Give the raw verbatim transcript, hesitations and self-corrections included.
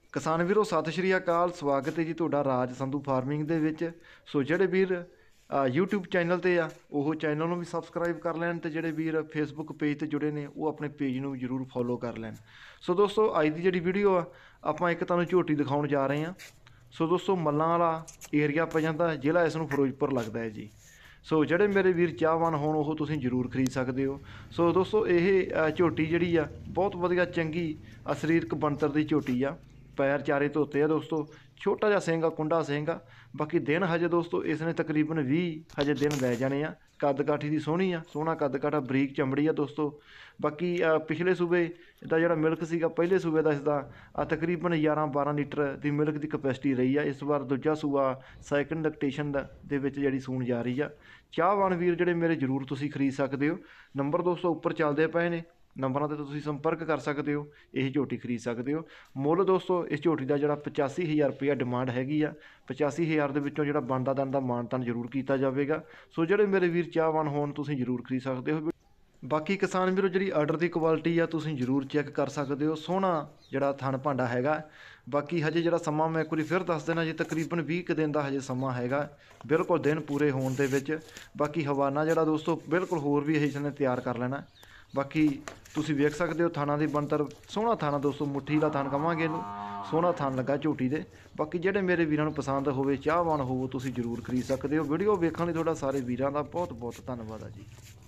ਕਿਸਾਨ ਵੀਰੋ ਸਤਿ ਸ਼੍ਰੀ ਅਕਾਲ। ਸਵਾਗਤ ਹੈ ਜੀ ਤੁਹਾਡਾ ਰਾਜ ਸੰਧੂ ਫਾਰਮਿੰਗ ਦੇ ਵਿੱਚ। ਸੋ ਜਿਹੜੇ ਵੀਰ YouTube ਚੈਨਲ ਤੇ ਆ ਉਹ ਚੈਨਲ ਨੂੰ ਵੀ ਸਬਸਕ੍ਰਾਈਬ ਕਰ ਲੈਣ ਤੇ ਜਿਹੜੇ ਵੀਰ Facebook ਪੇਜ ਤੇ ਜੁੜੇ ਨੇ ਉਹ ਆਪਣੇ ਪੇਜ ਨੂੰ ਵੀ ਜ਼ਰੂਰ ਫੋਲੋ ਕਰ ਲੈਣ। ਸੋ ਦੋਸਤੋ ਅੱਜ ਦੀ ਜਿਹੜੀ ਵੀਡੀਓ ਆ ਆਪਾਂ ਇੱਕ ਤੁਹਾਨੂੰ ਝੋਟੀ ਦਿਖਾਉਣ ਜਾ ਰਹੇ ਹਾਂ। ਸੋ ਦੋਸਤੋ ਮੱਲਾਂ ਵਾਲਾ ਏਰੀਆ ਪੈ ਜਾਂਦਾ, ਜ਼ਿਲ੍ਹਾ ਇਸ ਨੂੰ ਫਿਰੋਜ਼ਪੁਰ ਲੱਗਦਾ ਹੈ ਜੀ। ਸੋ ਜਿਹੜੇ ਮੇਰੇ ਵੀਰ ਚਾਹਵਾਨ ਹੋਣ ਉਹ ਤੁਸੀਂ ਜ਼ਰੂਰ ਖਰੀਦ ਸਕਦੇ ਹੋ। ਸੋ ਦੋਸਤੋ ਇਹ ਝੋਟੀ ਜਿਹੜੀ ਆ ਬਹੁਤ ਵਧੀਆ ਚੰਗੀ ਸਰੀਰਕ ਬਣਤਰ ਦੀ ਝੋਟੀ ਆ। ਪੈਰ ਚਾਰੇ ਧੋਤੇ ਆ ਦੋਸਤੋ, ਛੋਟਾ ਜਿਹਾ ਸਿੰਘ ਆ, ਕੁੰਡਾ ਸਿੰਘ ਆ। ਬਾਕੀ ਦਿਨ ਹਜੇ ਦੋਸਤੋ ਇਸ ਨੇ ਤਕਰੀਬਨ ਵੀਹ ਹਜੇ ਦਿਨ ਲੈ ਜਾਣੇ ਆ। ਕੱਦ ਕਾਠੀ ਦੀ ਸੋਹਣੀ ਆ, ਸੋਹਣਾ ਕੱਦ ਕਾਠਾ, ਬਰੀਕ ਚਮੜੀ ਆ ਦੋਸਤੋ। ਬਾਕੀ ਪਿਛਲੇ ਸੂਬੇ ਦਾ ਜਿਹੜਾ ਮਿਲਕ ਸੀਗਾ ਪਹਿਲੇ ਸੂਬੇ ਦਾ ਇਸਦਾ ਤਕਰੀਬਨ ਗਿਆਰਾਂ ਬਾਰਾਂ ਲੀਟਰ ਦੀ ਮਿਲਕ ਦੀ ਕਪੈਸਿਟੀ ਰਹੀ ਆ। ਇਸ ਵਾਰ ਦੂਜਾ ਸੂਆ ਸੈਕਿੰਡ ਲੈਕਟੇਸ਼ਨ ਦੇ ਵਿੱਚ ਜਿਹੜੀ ਸੂਣ ਜਾ ਰਹੀ ਆ। ਚਾਹਵਾਨ ਵੀਰ ਜਿਹੜੇ ਮੇਰੇ ਜ਼ਰੂਰ ਤੁਸੀਂ ਖਰੀਦ ਸਕਦੇ ਹੋ। ਨੰਬਰ ਦੋਸਤੋ ਉੱਪਰ ਚੱਲਦੇ ਪਏ ਨੇ, ਨੰਬਰਾਂ 'ਤੇ ਤੁਸੀਂ ਸੰਪਰਕ ਕਰ ਸਕਦੇ ਹੋ, ਇਹ ਝੋਟੀ ਖਰੀਦ ਸਕਦੇ ਹੋ। ਮੁੱਲ ਦੋਸਤੋ ਇਸ ਝੋਟੀ ਦਾ ਜਿਹੜਾ ਪਚਾਸੀ ਹਜ਼ਾਰ ਰੁਪਇਆ ਡਿਮਾਂਡ ਹੈਗੀ ਆ। ਪਚਾਸੀ ਹਜ਼ਾਰ ਦੇ ਵਿੱਚੋਂ ਜਿਹੜਾ ਬਣਦਾ ਦਨ ਦਾ ਮਾਨਤਾਨ ਜ਼ਰੂਰ ਕੀਤਾ ਜਾਵੇਗਾ। ਸੋ ਜਿਹੜੇ ਮੇਰੇ ਵੀਰ ਚਾਹਵਾਨ ਹੋਣ ਤੁਸੀਂ ਜ਼ਰੂਰ ਖਰੀਦ ਸਕਦੇ ਹੋ। ਬਾਕੀ ਕਿਸਾਨ ਵੀਰੋ ਜਿਹੜੀ ਆਰਡਰ ਦੀ ਕੁਆਲਿਟੀ ਆ ਤੁਸੀਂ ਜ਼ਰੂਰ ਚੈੱਕ ਕਰ ਸਕਦੇ ਹੋ। ਸੋਹਣਾ ਜਿਹੜਾ ਥਣ ਭਾਂਡਾ ਹੈਗਾ। ਬਾਕੀ ਹਜੇ ਜਿਹੜਾ ਸਮਾਂ ਮੈਂ ਇੱਕ ਵਾਰੀ ਫਿਰ ਦੱਸ ਦੇਣਾ ਜੀ, ਤਕਰੀਬਨ ਵੀਹ ਕੁ ਦਿਨ ਦਾ ਹਜੇ ਸਮਾਂ ਹੈਗਾ, ਬਿਲਕੁਲ ਦਿਨ ਪੂਰੇ ਹੋਣ ਦੇ ਵਿੱਚ। ਬਾਕੀ ਹਵਾਨਾ ਜਿਹੜਾ ਦੋਸਤੋ ਬਿਲਕੁਲ ਹੋਰ ਵੀ ਇਸ ਨੇ ਤਿਆਰ ਕਰ ਲੈਣਾ। ਬਾਕੀ ਤੁਸੀਂ ਵੇਖ ਸਕਦੇ ਹੋ ਥਾਣਾ ਦੀ ਬਣਤਰ, ਸੋਹਣਾ ਥਾਣਾ ਦੋਸਤੋ, ਮੁੱਠੀ ਦਾ ਥਣ ਕਵਾਂਗੇ ਇਹਨੂੰ, ਸੋਹਣਾ ਥਣ ਲੱਗਾ ਝੋਟੀ ਦੇ। ਬਾਕੀ ਜਿਹੜੇ ਮੇਰੇ ਵੀਰਾਂ ਨੂੰ ਪਸੰਦ ਹੋਵੇ, ਚਾਹਵਾਨ ਹੋਵੋ, ਤੁਸੀਂ ਜ਼ਰੂਰ ਖਰੀਦ ਸਕਦੇ ਹੋ। ਵੀਡੀਓ ਵੇਖਣ ਲਈ ਤੁਹਾਡਾ ਸਾਰੇ ਵੀਰਾਂ ਦਾ ਬਹੁਤ ਬਹੁਤ ਧੰਨਵਾਦ ਆ ਜੀ।